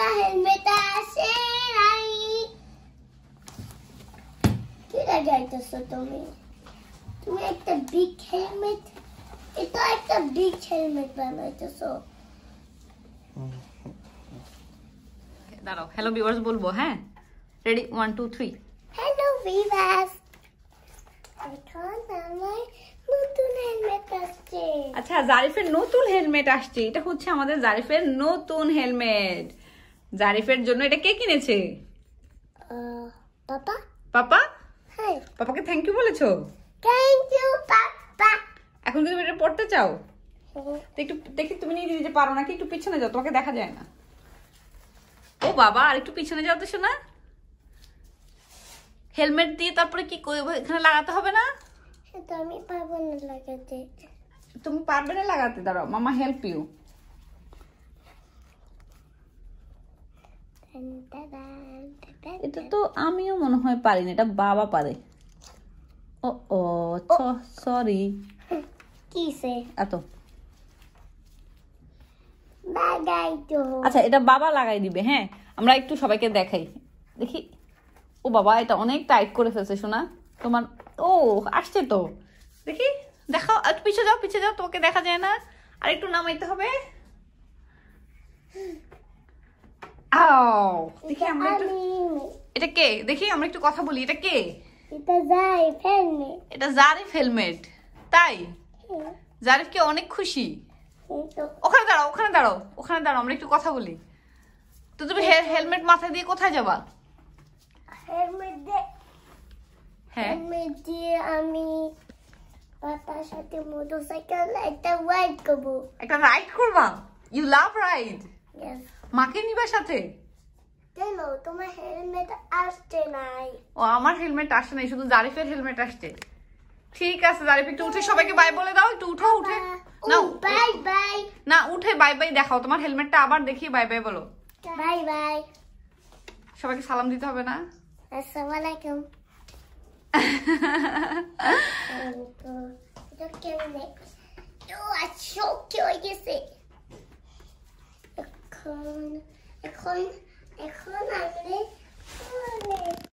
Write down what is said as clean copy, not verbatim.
Helmet আসে নাই কি লাগাইতেছো তুমি তুমি একটা বিগ হেলমেট এটা একটা বিগ হেলমেট বানাইতেছো দাঁড়াও হ্যালো ভিউয়ার্স বলবো হ্যাঁ রেডি 1 2 3 হ্যালো ভিউয়ার্স এখন আমার নতুন হেলমেট আসছে আচ্ছা জারিফের নতুন হেলমেট আসছে এটা হচ্ছে আমাদের জারিফের নতুন হেলমেট জারিফের জন্য এটা কে কিনেছে পাপা পাপা হ্যাঁ পাপাকে থ্যাংক ইউ বলেছো থ্যাংক ইউ পাপা এখন কি তুমি এটা পড়তে চাও তো একটু দেখি তুমি নিজে পারো নাকি একটু পিছনে যাও তোমাকে দেখা যায় না ও বাবা আর একটু পিছনে যাও তো শোনা হেলমেট দিয়ে তারপরে কি এখানে লাগাতে হবে না সেটা আমি পারবো না লাগাতে তুমি পারবে না লাগাতে দাঁড়াও মামা হেল্প ইউ এটা তো আমিও মনে হয় পারি না এটা বাবা পারে ও ও সরি কিসে এত লাগাই তো আচ্ছা এটা বাবা লাগাই দিবে হ্যাঁ আমরা একটু সবাইকে দেখাই দেখি ও বাবা এটা অনেক টাইট করে ফেলছে শোনা তোমার ও আসছে তো দেখি দেখাও একটু পিছে যাও তোমাকে দেখা যায় না আর একটু নামাইতে হবে আও দেখি আমরা একটু এটা কে দেখি আমরা একটু কথা বলি এটা কে এটা জারিফ হেলমেট এটা জারিফ হেলমেট তাই জারিফ কি অনেক খুশি ওখানে দাঁড়াও আমরা একটু কথা বলি তো তুমি হেলমেট মাথায় দিয়ে কোথায় যাবা হেলমেট দিয়ে আমি পাপার সাথে মোটরসাইকেল একটা রাইড করবো একটা রাইড করবা ইউ লাভ রাইড Yes. মাকে নিবা সাথে কেন তোমার হেলমেট আসছে নাই ও আমার হেলমেট আসে নাই শুধু জারিফের হেলমেট আসছে ঠিক আছে জারিফ একটু উঠে সবাইকে বাই বলে দাও একটু উঠে না বাই বাই না উঠে বাই বাই দেখাও তোমার হেলমেটটা আবার দেখি বাই বাই বলো বাই বাই সবাইকে সালাম দিতে হবে না আসসালামু আলাইকুম এটা কেমনে ও আচ্ছা কি হয়ে গেছে এখন আমি